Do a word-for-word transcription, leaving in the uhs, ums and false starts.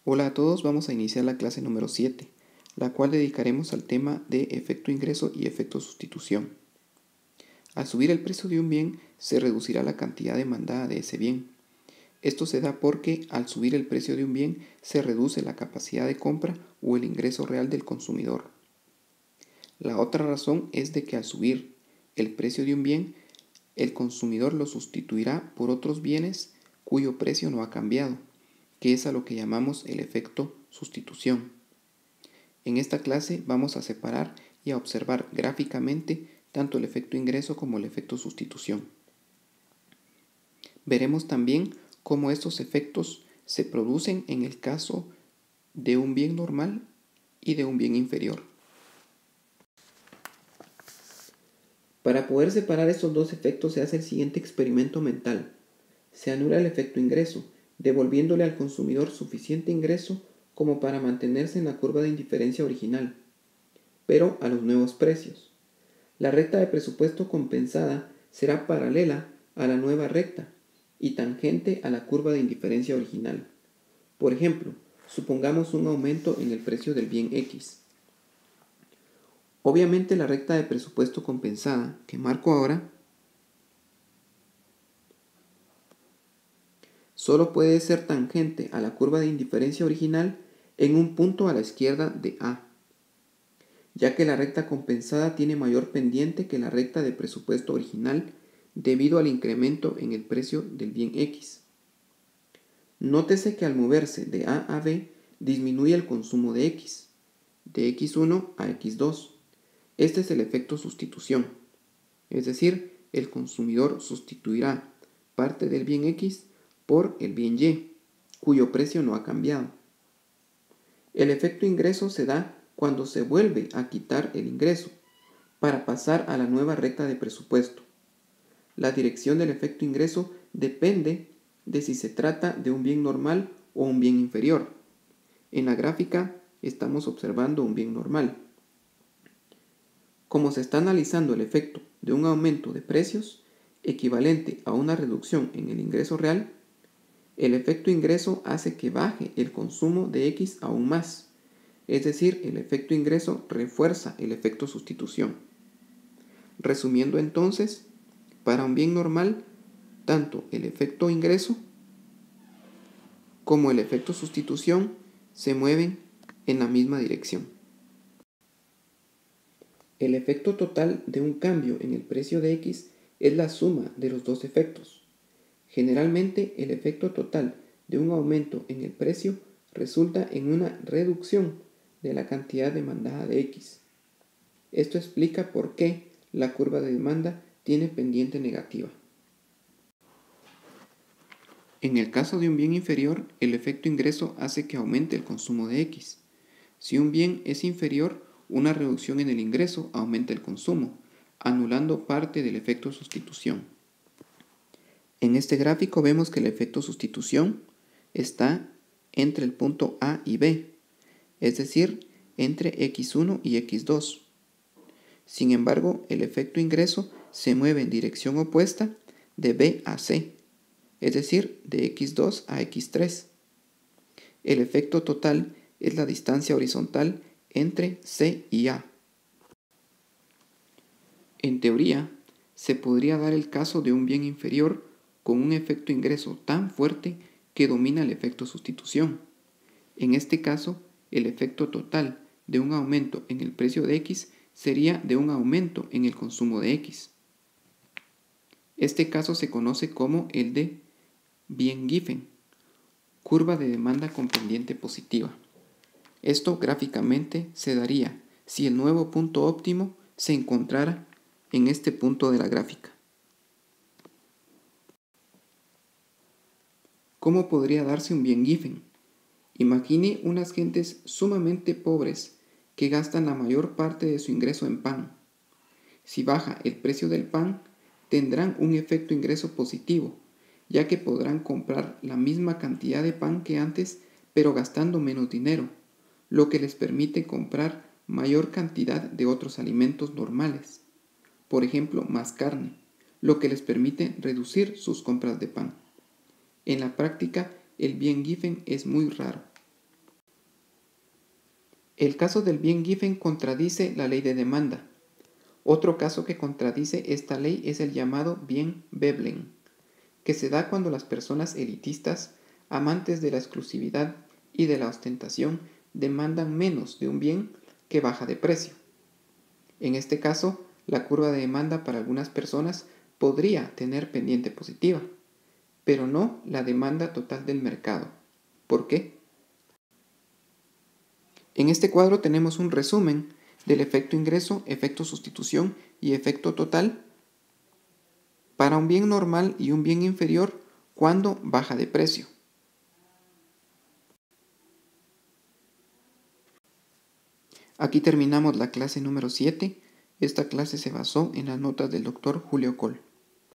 Hola a todos, vamos a iniciar la clase número siete, la cual dedicaremos al tema de efecto ingreso y efecto sustitución. Al subir el precio de un bien, se reducirá la cantidad demandada de ese bien. Esto se da porque al subir el precio de un bien, se reduce la capacidad de compra o el ingreso real del consumidor. La otra razón es de que al subir el precio de un bien, el consumidor lo sustituirá por otros bienes cuyo precio no ha cambiado, que es a lo que llamamos el efecto sustitución. En esta clase vamos a separar y a observar gráficamente tanto el efecto ingreso como el efecto sustitución. Veremos también cómo estos efectos se producen en el caso de un bien normal y de un bien inferior. Para poder separar estos dos efectos se hace el siguiente experimento mental. Se anula el efecto ingreso, devolviéndole al consumidor suficiente ingreso como para mantenerse en la curva de indiferencia original, pero a los nuevos precios. La recta de presupuesto compensada será paralela a la nueva recta y tangente a la curva de indiferencia original. Por ejemplo, supongamos un aumento en el precio del bien X. Obviamente la recta de presupuesto compensada, que marco ahora, solo puede ser tangente a la curva de indiferencia original en un punto a la izquierda de A, ya que la recta compensada tiene mayor pendiente que la recta de presupuesto original debido al incremento en el precio del bien X. Nótese que al moverse de A a B disminuye el consumo de X, de equis uno a equis dos. Este es el efecto sustitución, es decir, el consumidor sustituirá parte del bien X por el bien Y, cuyo precio no ha cambiado. El efecto ingreso se da cuando se vuelve a quitar el ingreso, para pasar a la nueva recta de presupuesto. La dirección del efecto ingreso depende de si se trata de un bien normal o un bien inferior. En la gráfica estamos observando un bien normal. Como se está analizando el efecto de un aumento de precios equivalente a una reducción en el ingreso real, el efecto ingreso hace que baje el consumo de X aún más, es decir, el efecto ingreso refuerza el efecto sustitución. Resumiendo entonces, para un bien normal, tanto el efecto ingreso como el efecto sustitución se mueven en la misma dirección. El efecto total de un cambio en el precio de X es la suma de los dos efectos. Generalmente, el efecto total de un aumento en el precio resulta en una reducción de la cantidad demandada de X. Esto explica por qué la curva de demanda tiene pendiente negativa. En el caso de un bien inferior, el efecto ingreso hace que aumente el consumo de X. Si un bien es inferior, una reducción en el ingreso aumenta el consumo, anulando parte del efecto sustitución. En este gráfico vemos que el efecto sustitución está entre el punto A y B, es decir, entre equis uno y equis dos. Sin embargo, el efecto ingreso se mueve en dirección opuesta de B a C, es decir, de equis dos a equis tres. El efecto total es la distancia horizontal entre C y A. En teoría, se podría dar el caso de un bien inferior con un efecto ingreso tan fuerte que domina el efecto sustitución. En este caso, el efecto total de un aumento en el precio de X sería de un aumento en el consumo de X. Este caso se conoce como el de bien-Giffen, curva de demanda con pendiente positiva. Esto gráficamente se daría si el nuevo punto óptimo se encontrara en este punto de la gráfica. ¿Cómo podría darse un bien-Giffen? Imagine unas gentes sumamente pobres que gastan la mayor parte de su ingreso en pan. Si baja el precio del pan, tendrán un efecto ingreso positivo, ya que podrán comprar la misma cantidad de pan que antes, pero gastando menos dinero, lo que les permite comprar mayor cantidad de otros alimentos normales, por ejemplo, más carne, lo que les permite reducir sus compras de pan. En la práctica, el bien-Giffen es muy raro. El caso del bien Giffen contradice la ley de demanda. Otro caso que contradice esta ley es el llamado bien Veblen, que se da cuando las personas elitistas, amantes de la exclusividad y de la ostentación, demandan menos de un bien que baja de precio. En este caso, la curva de demanda para algunas personas podría tener pendiente positiva, pero no la demanda total del mercado. ¿Por qué? En este cuadro tenemos un resumen del efecto ingreso, efecto sustitución y efecto total para un bien normal y un bien inferior cuando baja de precio. Aquí terminamos la clase número siete. Esta clase se basó en las notas del doctor Julio Coll.